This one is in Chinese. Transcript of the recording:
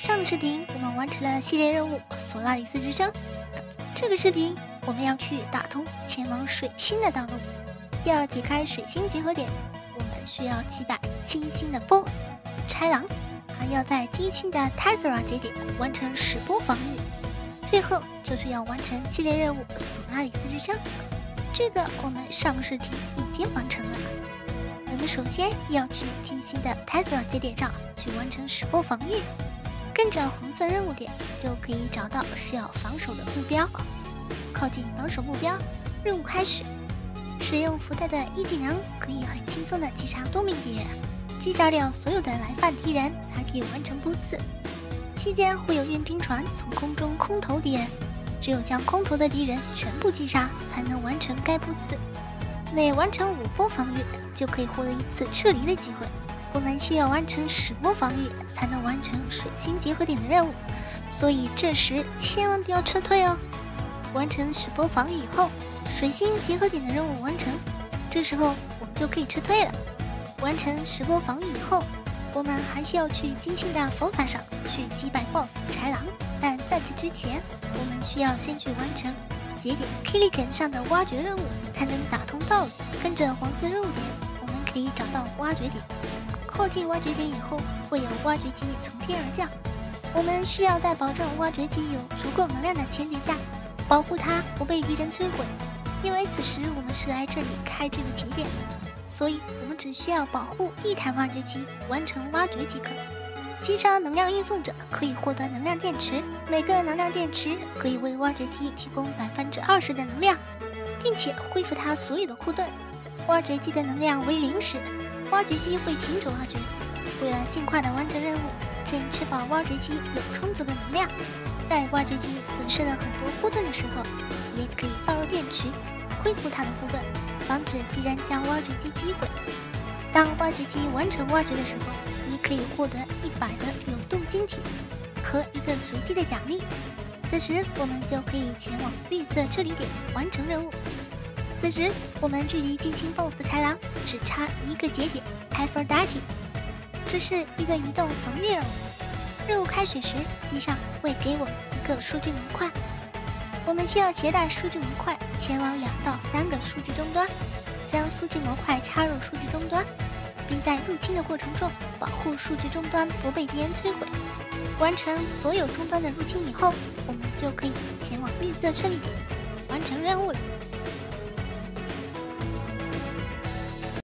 上个视频我们完成了系列任务索拉里斯之声，这个视频我们要去打通前往水星的道路。要解开水星结合点，我们需要击败金星的 BOSS 豺狼，还要在金星的 Tessera 节点完成10波防御。最后就是要完成系列任务索拉里斯之声，这个我们上个视频已经完成了。我们首先要去金星的 Tessera 节点上去完成10波防御，跟着黄色任务点就可以找到是要防守的目标。靠近防守目标，任务开始。使用福特的一技能可以很轻松的击杀多名敌人，击杀掉所有的来犯敌人才可以完成波次。期间会有运兵船从空中空投敌人，只有将空投的敌人全部击杀才能完成该波次。每完成5波防御就可以获得1次撤离的机会。我们需要完成10波防御才能完成水星结合点的任务，所以这时千万不要撤退哦。完成10波防御以后，水星结合点的任务完成，这时候我们就可以撤退了。完成10波防御以后，我们还需要去金星的佛法上去击败 BOSS 豺狼，但在此之前，我们需要先去完成节点 Killiken 上的挖掘任务，才能打通道路。跟着黄色任务点，我们可以找到挖掘点。靠近挖掘点以后，会有挖掘机从天而降，我们需要在保证挖掘机有足够能量的前提下，保护它不被敌人摧毁。因为此时我们是来这里开这个节点的，所以我们只需要保护1台挖掘机，完成挖掘即可。击杀能量运送者可以获得能量电池，每个能量电池可以为挖掘机提供20%的能量，并且恢复它所有的护盾。挖掘机的能量为0时，挖掘机会停止挖掘。为了尽快的完成任务，建议确保挖掘机有充足的能量。待挖掘机损失了很多护盾的时候，也可以爆入电池，恢复它的护盾，防止敌人将挖掘机击毁。当挖掘机完成挖掘的时候，你可以获得100的有动晶体和一个随机的奖励。此时我们就可以前往绿色撤离点完成任务。此时我们距离金星 BOSS 豺狼只差1个节点 Aphrodite， 这是一个移动防御任务。任务开始时，地上会给我们一个数据模块，我们需要携带数据模块前往2到3个数据终端，将数据模块插入数据终端，并在入侵的过程中保护数据终端不被敌人摧毁。完成所有终端的入侵以后，我们就可以前往绿色撤离点完成任务了。